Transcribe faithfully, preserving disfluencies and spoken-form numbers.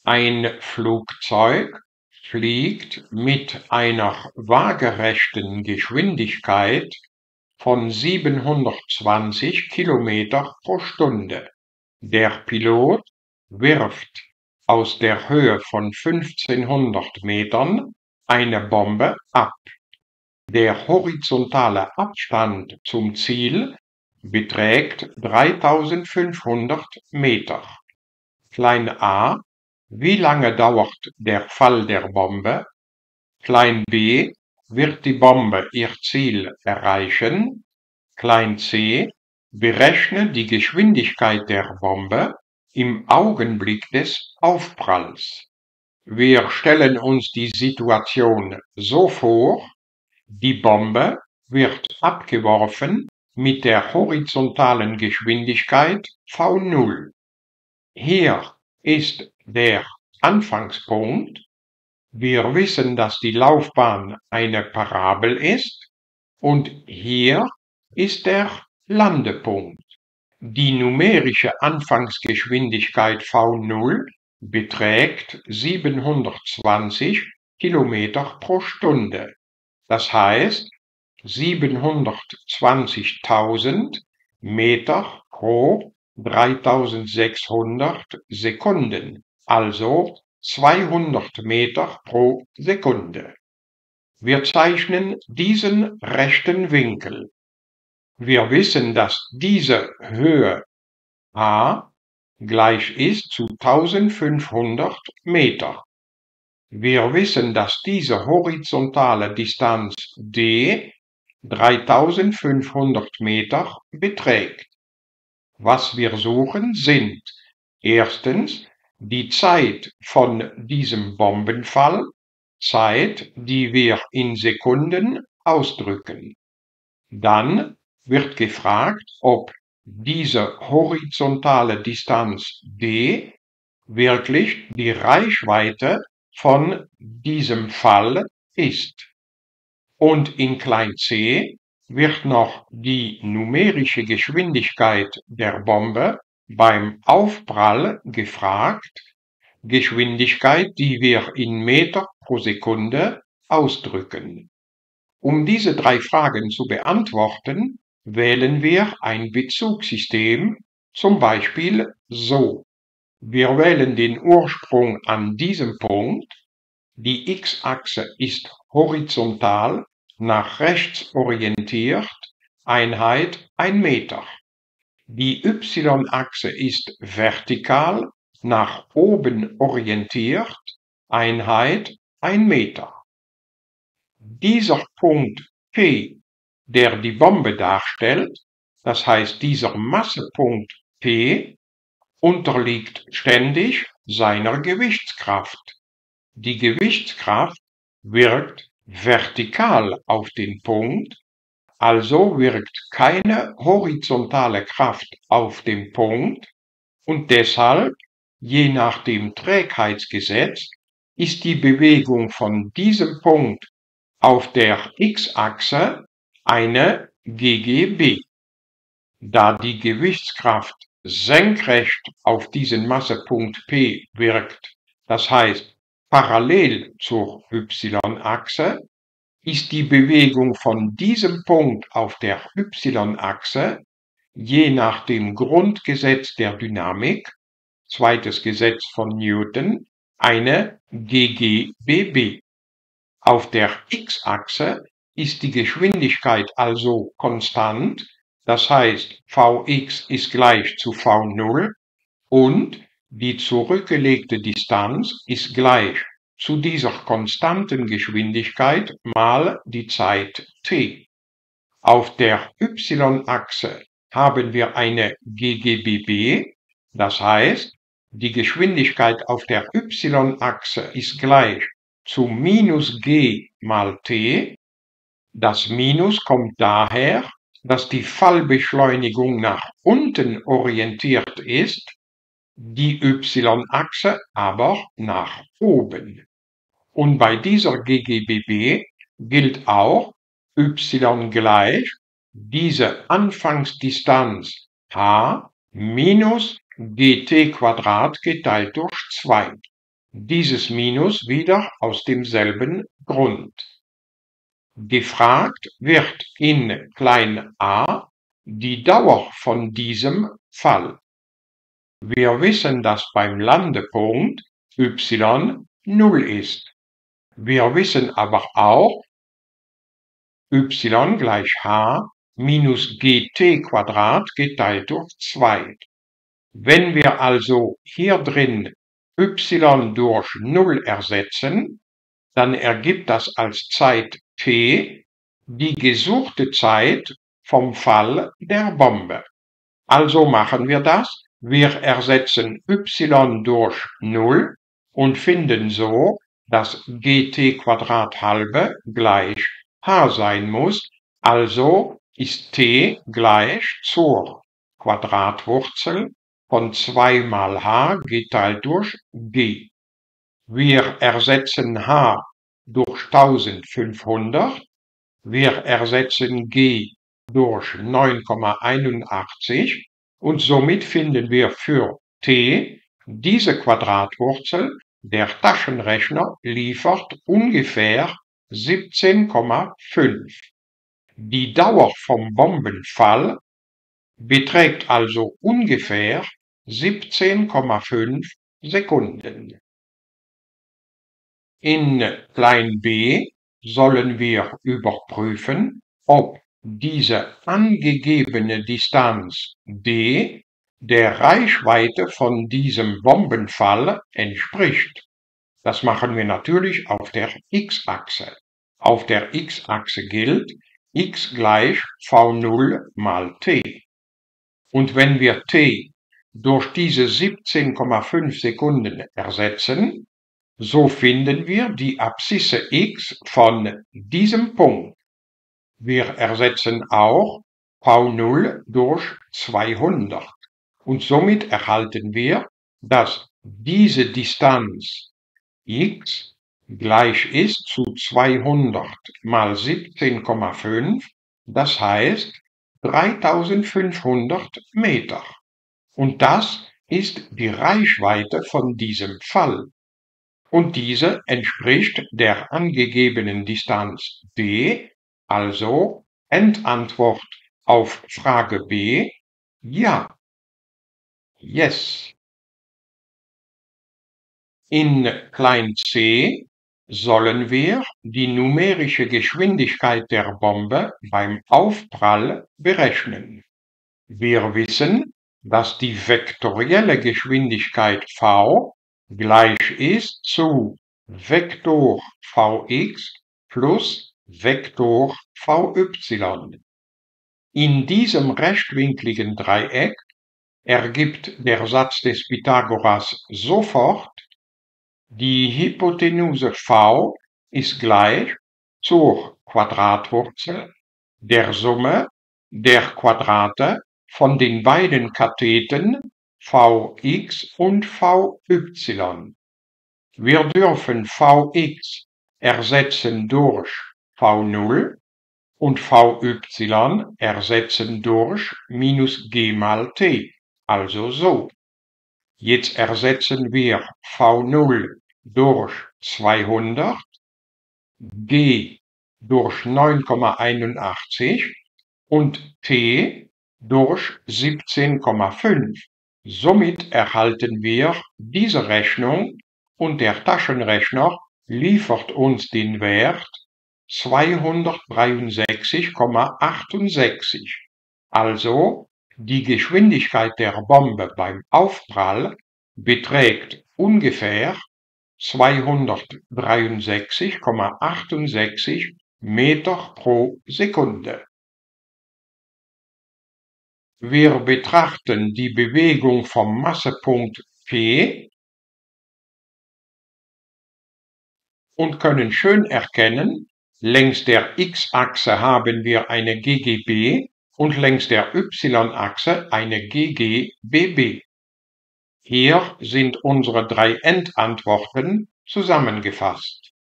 Ein Flugzeug fliegt mit einer waagerechten Geschwindigkeit von siebenhundertzwanzig Kilometer pro Stunde. Der Pilot wirft aus der Höhe von fünfzehnhundert Metern eine Bombe ab. Der horizontale Abstand zum Ziel beträgt dreitausendfünfhundert Meter. Klein a: Wie lange dauert der Fall der Bombe? Klein b: Wird die Bombe ihr Ziel erreichen? Klein c: Berechne die Geschwindigkeit der Bombe im Augenblick des Aufpralls. Wir stellen uns die Situation so vor: Die Bombe wird abgeworfen mit der horizontalen Geschwindigkeit v null. Hier ist der Anfangspunkt. Wir wissen, dass die Laufbahn eine Parabel ist und hier ist der Landepunkt. Die numerische Anfangsgeschwindigkeit v null beträgt siebenhundertzwanzig Kilometer pro Stunde. Das heißt siebenhundertzwanzigtausend Meter pro dreitausendsechshundert Sekunden, also zweihundert Meter pro Sekunde. Wir zeichnen diesen rechten Winkel. Wir wissen, dass diese Höhe a gleich ist zu eintausendfünfhundert Meter. Wir wissen, dass diese horizontale Distanz d dreitausendfünfhundert Meter beträgt. Was wir suchen, sind erstens die Zeit von diesem Bombenfall, Zeit, die wir in Sekunden ausdrücken. Dann wird gefragt, ob diese horizontale Distanz d wirklich die Reichweite von diesem Fall ist. Und in klein c wird noch die numerische Geschwindigkeit der Bombe beim Aufprall gefragt, Geschwindigkeit, die wir in Meter pro Sekunde ausdrücken. Um diese drei Fragen zu beantworten, wählen wir ein Bezugssystem, zum Beispiel so. Wir wählen den Ursprung an diesem Punkt. Die x-Achse ist horizontal nach rechts orientiert, Einheit ein Meter. Die y-Achse ist vertikal nach oben orientiert, Einheit ein Meter. Dieser Punkt P, der die Bombe darstellt, das heißt dieser Massepunkt P, unterliegt ständig seiner Gewichtskraft. Die Gewichtskraft wirkt vertikal auf den Punkt, also wirkt keine horizontale Kraft auf den Punkt und deshalb, je nach dem Trägheitsgesetz, ist die Bewegung von diesem Punkt auf der x-Achse eine G G B. Da die Gewichtskraft senkrecht auf diesen Massepunkt P wirkt, das heißt parallel zur y-Achse, ist die Bewegung von diesem Punkt auf der y-Achse je nach dem Grundgesetz der Dynamik, zweites Gesetz von Newton, eine G G B B. Auf der x-Achse ist die Geschwindigkeit also konstant, das heißt Vx ist gleich zu v null und die zurückgelegte Distanz ist gleich zu dieser konstanten Geschwindigkeit mal die Zeit t. Auf der y-Achse haben wir eine G G B B, das heißt, die Geschwindigkeit auf der y-Achse ist gleich zu minus g mal t. Das Minus kommt daher, dass die Fallbeschleunigung nach unten orientiert ist, die y-Achse aber nach oben. Und bei dieser G G B B gilt auch y gleich diese Anfangsdistanz h minus gt Quadrat geteilt durch zwei. dieses Minus wieder aus demselben Grund. Gefragt wird in klein a die Dauer von diesem Fall. Wir wissen, dass beim Landepunkt y null ist. Wir wissen aber auch, y gleich h minus gt Quadrat geteilt durch zwei. Wenn wir also hier drin y durch null ersetzen, dann ergibt das als Zeit t die gesuchte Zeit vom Fall der Bombe. Also machen wir das. Wir ersetzen y durch null und finden so, dass gt Quadrat halbe gleich h sein muss. Also ist t gleich zur Quadratwurzel von zwei mal h geteilt durch g. Wir ersetzen h durch eintausendfünfhundert, wir ersetzen g durch neun Komma einundachtzig und somit finden wir für t diese Quadratwurzel. Der Taschenrechner liefert ungefähr siebzehn Komma fünf. Die Dauer vom Bombenfall beträgt also ungefähr siebzehn Komma fünf Sekunden. In klein b sollen wir überprüfen, ob diese angegebene Distanz d der Reichweite von diesem Bombenfall entspricht. Das machen wir natürlich auf der x-Achse. Auf der x-Achse gilt x gleich v null mal t. Und wenn wir t durch diese siebzehn Komma fünf Sekunden ersetzen, so finden wir die Abszisse x von diesem Punkt. Wir ersetzen auch v null durch zweihundert und somit erhalten wir, dass diese Distanz x gleich ist zu zweihundert mal siebzehn Komma fünf, das heißt dreitausendfünfhundert Meter. Und das ist die Reichweite von diesem Fall. Und diese entspricht der angegebenen Distanz d, also Endantwort auf Frage B, ja. Yes. In klein c sollen wir die numerische Geschwindigkeit der Bombe beim Aufprall berechnen. Wir wissen, dass die vektorielle Geschwindigkeit v gleich ist zu Vektor Vx plus Vektor Vy. In diesem rechtwinkligen Dreieck ergibt der Satz des Pythagoras sofort, die Hypotenuse v ist gleich zur Quadratwurzel der Summe der Quadrate von den beiden Katheten Vx und Vy. Wir dürfen Vx ersetzen durch v null und Vy ersetzen durch minus g mal t, also so. Jetzt ersetzen wir v null durch zweihundert, g durch neun Komma einundachtzig und t durch siebzehn Komma fünf. Somit erhalten wir diese Rechnung und der Taschenrechner liefert uns den Wert zweihundertdreiundsechzig Komma achtundsechzig. Also die Geschwindigkeit der Bombe beim Aufprall beträgt ungefähr zweihundertdreiundsechzig Komma achtundsechzig Meter pro Sekunde. Wir betrachten die Bewegung vom Massepunkt P und können schön erkennen, längs der x-Achse haben wir eine G G B und längs der y-Achse eine G G B B. Hier sind unsere drei Endantworten zusammengefasst.